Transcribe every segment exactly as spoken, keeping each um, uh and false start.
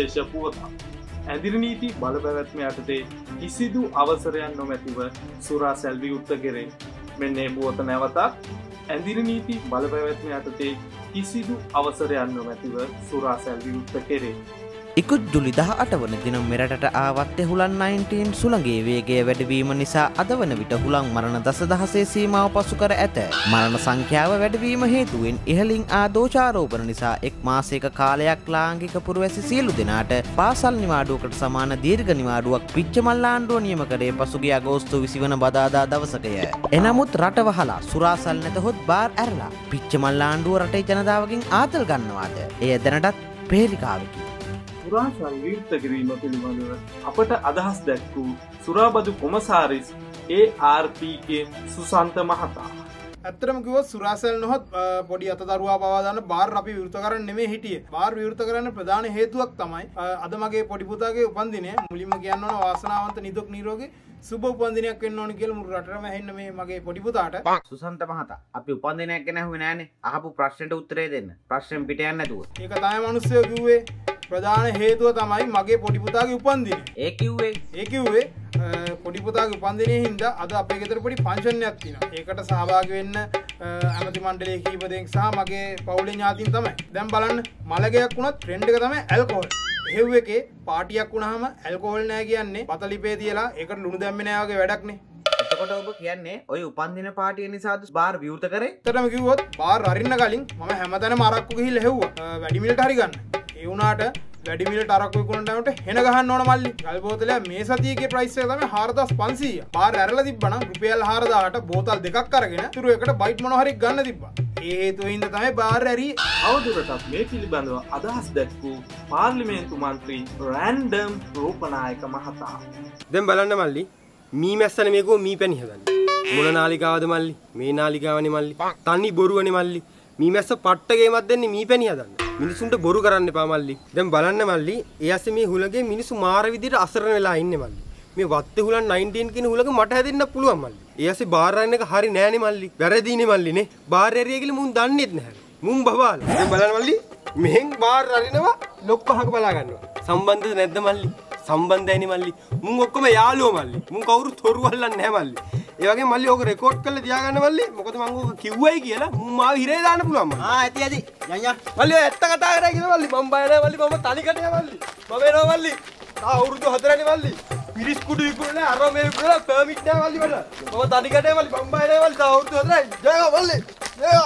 සුවිශේෂ පුවතක්. ඇඳිරි නීති බලපැවැත්ම යටතේ කිසිදු අවසරයක් නොමැතිව සුරා සැල් විවෘත කෙරේ. මෙන්න මේ පුවත නැවතත් ඇඳිරි නීති බලපැවැත්ම යටතේ කිසිදු අවසරයක් නොමැතිව සුරා සැල් විවෘත කෙරේ. ඉකුත් ජුලි දහ අට වන දින මෙරටට ආවත් හුලන් නයින්ටීන් සුළඟේ වේගය වැඩිවීම නිසා අද වන විට හුලං මරණ දසදහසේ සීමාව පසු කර ඇත. මරණ සංඛ්‍යාව වැඩිවීම හේතුවෙන් ඉහළින් ආ දෝෂාරෝපණ නිසා එක් මාසයක කාලයක් ලාංකික පුරවැසි සියලු දෙනාට පාසල් නිවාඩුවකට සමාන දීර්ඝ නිවාඩුවක් පිච්චමල් ආණ්ඩුව නියම කරේ පසුගිය අගෝස්තු විසි වන බදාදා දවසකය. එනමුත් රට වහලා සුරාසල් නැතහොත් බාර් ඇරලා පිච්චමල් ආණ්ඩුව රටේ ජනතාවගෙන් ආතල් ගන්නවාද? එය දැනටත් ප්‍රේරිකාවකි. සුරාසල් විවෘත කිරීම පිළිබඳව අපට අදහස් දැක්වූ සුරාබදු කොමසාරිස් A R P K Susantha මහතා. ඇත්තටම කිව්වොත් සුරාසල් නොහොත් පොඩි අතදරුවා පවා දාන්න බාර් අපි විවෘත කරන්න නෙමෙයි හිටියේ. බාර් විවෘත කරන්න ප්‍රධාන හේතුවක් තමයි අද මගේ පොඩි පුතාගේ උපන්දිනය. මුලින්ම කියන්න ඕන වාසනාවන්ත නිදුක් නිරෝගී සුබ උපන්දිනයක් වෙන්න ඕන කියලා මුළු රටටම ඇහෙන්න මේ මගේ පොඩි පුතාට. සුසන්ත මහතා අපි උපන්දිනයක් ගැන අහුවේ නෑනේ. අහපු ප්‍රශ්නෙට උත්තරේ දෙන්න. ප්‍රශ්නෙන් පිට යන්නේ නැතුව. ඒක තමයි මිනිස්සුયો කිව්වේ. ප්‍රධාන හේතුව තමයි මගේ පොඩි පුතාගේ උපන්දිනය. ඒ කිව්වේ ඒ කිව්වේ පොඩි පුතාගේ උපන්දිනයේ හින්දා අද අපේ ගෙදර පොඩි ෆන්ක්ෂන් එකක් තියෙනවා. ඒකට සහභාගී වෙන්න ඇමති මණ්ඩලයේ කීප දෙනෙක් සහ මගේ පවුලේ ඥාතීන් තමයි. දැන් බලන්න මලගයක් වුණත් ට්‍රෙන්ඩ් එක තමයි ඇල්කොහොල්. එහෙව් එකේ පාටියක් වුණාම ඇල්කොහොල් නෑ කියන්නේ පතලිපේ තියලා ඒකට ලුණු දැම්මේ නෑ වගේ වැඩක්නේ. එතකොට ඔබ කියන්නේ ඔය උපන්දින පාටිය නිසාද බාර් විවෘත කරේ? ඇත්තටම කිව්වොත් බාර් අරින්න කලින් මම හැමතැනම අරක්කු ගිහිල්ලා හෙව්වා. වැඩි මිලට හරි ගන්න. ඒ වුණාට වැඩි මිලට අරක්කු විකුණන ටයිමට හෙන ගහන්න ඕන මල්ලි. ගල් බෝතලය මේ සතියේ ප්‍රයිස් එක තමයි හාරදාස් පන්සීය. බාර් ඇරලා තිබ්බනම් රුපියල් හාරදාසට බෝතල් දෙකක් අරගෙන තුරු එකට බයිට් මොන හරි ගන්න තිබ්බා. ඒ හේතුව හින්දා තමයි බාර් ඇරි. අවුරුද්දටත් මේ පිළිබඳව අදහස් දැක්වූ පාර්ලිමේන්තු මන්ත්‍රී රෑන්ඩම් රූපනායක මහතා. දැන් බලන්න මල්ලි මී මැස්සනේ මේකෝ මී පැණි හදන්නේ. මොන නාලිකාවද මල්ලි? මේ නාලිකාවනේ මල්ලි. තනි බොරුවනේ මල්ලි. මී මැස්ස පට්ට ගේමක් දෙන්නේ මී පැණි හදන්න. මිනිසුන්ට බොරු කරන්න එපා මල්ලි. දැන් බලන්න මල්ලි, ඒ ඇස්සේ මේ හුලගේ මිනිස්සු මාර විදිහට අසරණ වෙලා ඉන්නේ මල්ලි. මේ වත්තේ හුලන් නයින්ටීන් කියන හුලක මට හැදෙන්න පුළුවන් මල්ලි. ඒ ඇස්සේ බාර් අරන එක හරි නෑනේ මල්ලි. වැරදීනේ මල්ලි නේ. බාර් ඇරිය කියලා මුන් දන්නේත් නැහැ. මුන් බබාලා. දැන් බලන්න මල්ලි, මෙහෙන් බාර් අරිනවා ලොක්කහක බලා ගන්නවා. සම්බන්ධද නැද්ද මල්ලි? සම්බන්ධයිනේ මල්ලි. මුන් ඔක්කොම යාළුවෝ මල්ලි. මුන් කවුරුත් හොරු අල්ලන්නේ නැහැ මල්ලි. ඒ වගේ මල්ලි ඕක රෙකෝඩ් කරලා තියාගන්න මල්ලි. මොකද මං ඕක කිව්වයි කියලා මුන් මාව හිරේ දාන්න පුළුවන් මල්ලි. ආ ඇති ඇති. යන් යන්. මල්ලි ඔය ඇත්ත කතා කරා කියලා මල්ලි. මම බය නැහැ මල්ලි. මම තනිකටේ මල්ලි. මම එනවා මල්ලි. තා අවුරුදු හතරනේ මල්ලි. පිරිස් කුඩු විකුණලා අර මේ විකුණලා පර්මිට් නැහැ මල්ලි මට. මම තනිකටේ මල්ලි. මම බය නැහැ මල්ලි. තා අවුරුදු හතරයි. ජයවා මල්ලි. ජයවා.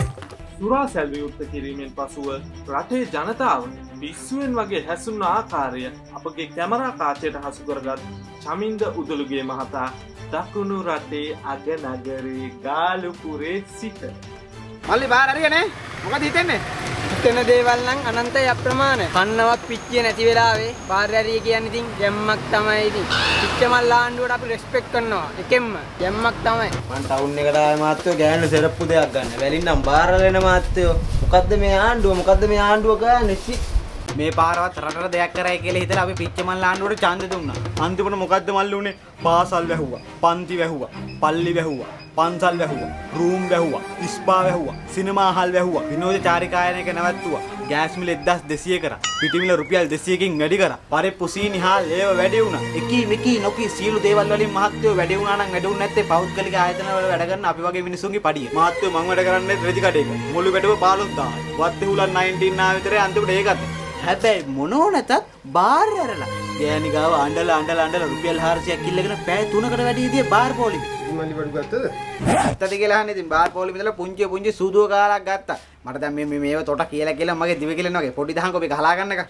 සුරාසැල් විවෘත කිරීමෙන් පසුව රටේ ජනතාව පිස්සුවෙන් වගේ හැසුණු ආකාරය අපගේ කැමරා කාචයට හසු කරගත් චමින්ද උදළුගේ මහතා දකුණු රටේ අගනගරේ ගාලුපුරේ සිට. මල්ලි බාර් හරියනේ. මොකද හිතෙන්නේ? හිතෙන දේවල් නම් අනන්තයි අප්‍රමාණ. කන්නවත් පිච්චියේ නැති වෙලාවේ බාර් හරිය කියන්නේ ඉතින් ගැම්මක් තමයි ඉතින්. පිච්චමල් ආණ්ඩුවට අපි රෙස්පෙක්ට් කරනවා. එකෙන්ම ගැම්මක් තමයි. මං ටවුන් එකට ආවේ මාත්‍යෝ ගෑනු සෙරප්පු දෙයක් ගන්න. වැලින්නම් බාර් වලන මාත්‍යෝ. මොකද්ද මේ ආණ්ඩුව? මොකද්ද මේ ආණ්ඩුව ගන්නේ? මේ පාරවත් රටට දෙයක් කරයි කියලා හිතලා අපි පිච්චමල් ආණ්ඩුවට ඡන්දෙ දුන්නා. අන්තිමට මොකද්ද මල්ලි උනේ? පාසල් වැහුවා, පන්ති වැහුවා, පල්ලි වැහුවා, පන්සල් වැහුවා, රූම් වැහුවා, ස්පා වැහුවා, සිනමා හල් වැහුවා, විනෝද චාරිකායනයක නැවැත්තුවා, ගෑස් මිල එක්දාස් දෙසීය කරා, පිටිමිල රුපියල් දෙසීයකින් වැඩි කරා, පරෙප්පු සීනි හාල් ඒව වැඩි වුණා. එකී මෙකී නොකී සියලු දේවල් වලින් මහත්යෝ වැඩි වුණා නම් වැඩි වුණ නැත්තේ පෞද්ගලික ආයතන වල වැඩ කරන අපි වගේ මිනිස්සුන්ගේ පඩිය. මහත්යෝ මං වැඩ කරන්නේ රෙදි කඩේක. මුළු වැඩව පහළොස් දාහයි. වත්තේ හුලන් නයින්ටීන් ආව විතරේ අන්තිමට ඒකත්. හැබැයි මොනෝ නැතත් බාර් ඇරලා ගෑණි ගාව අඬලා අඬලා අඬලා රුපියල් හාරසියක් කිල්ලගෙන පැය තුනකට වැඩි ඉදියේ බාර් පොලිමේ. මල්ලි බඩු ගත්තද? ඇත්තද කියලා අහන්නේ ඉතින් බාර් පොලිමේ ඉඳලා පුංචි පුංචි සූදුව කාලක් ගත්තා. මට දැන් මේ මේ මේව තොට කියලා කියලා මගේ දිව කිලන වගේ පොඩි දහං කොපි ගහලා ගන්න එක.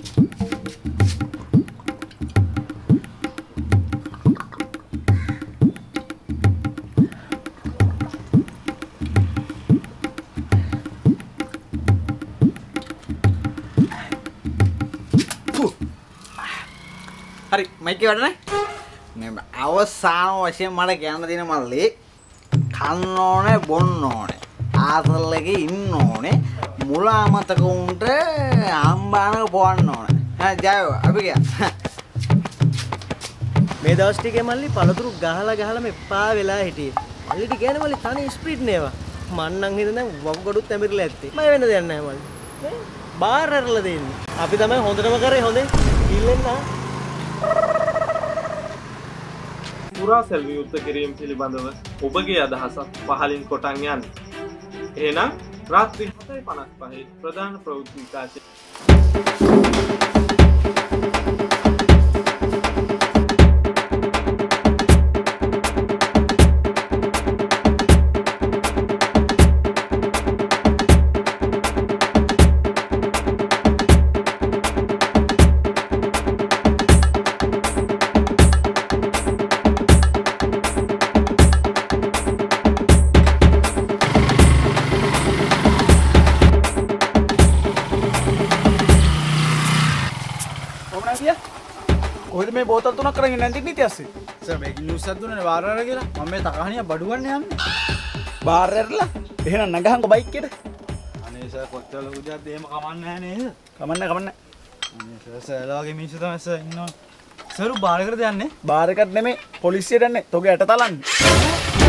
හරි මයික් එක වැඩනේ මේ අවසාන වශයෙන් මට කියන්න තියෙන මල්ලි කන්න ඕනේ බොන්න ඕනේ ආසල් එකේ ඉන්න ඕනේ මුල අමතක උන්ට අම්බානක පොවන්න ඕනේ හා ජයෝ අපි ගියා මේ දවස් ටිකේ මල්ලි පළතුරු ගහලා ගහලා මේ පා වෙලා හිටියේ මල්ලිට කියන්නේ මල්ලි තනි ස්ප්‍රීට් නේවා මන් නම් හිතන දැන් වග් ගොඩුත් ඇමිරලා ඇත්තේ මම වෙන දෙයක් නැහැ මල්ලි බාර් ඇරලා දෙන්නේ. අපි තමයි හොඳටම කරේ හොඳේ. ඉල්ලෙන්න. සුරාසැල් විවෘත කිරීම පිළිබඳව ඔබගේ අදහසක් පහලින් කොටන් යන්න. එහෙනම් රාත්‍රී හතයි පනස් පහේ ප්‍රධාන ප්‍රවෘත්ති විකාශය කොහෙද මේ බෝතල් තුනක් කරගෙන නැන්දි නීති ඇස්සේ සර් මේක නිවුස් එකක් දුන්නනේ බාර් වල කියලා. මම මේ තකහණිය බඩු ගන්න යන්නේ. බාර් ඇරලා එහෙනම් නගහංකො බයික් එකට අනේ සර් කොච්චර ලොකු දෙයක්ද එහෙම කමන්නේ නැහැ නේද? කමන්න කමන්න අනේ සර් සර්ලා වගේ මිනිස්සු තමයි සර් ඉන්නවා. සර් බාර් එකට යන්නේ? බාර් එකට නෙමෙයි පොලිසියට යන්නේ තෝගේ ඇට තලන්නේ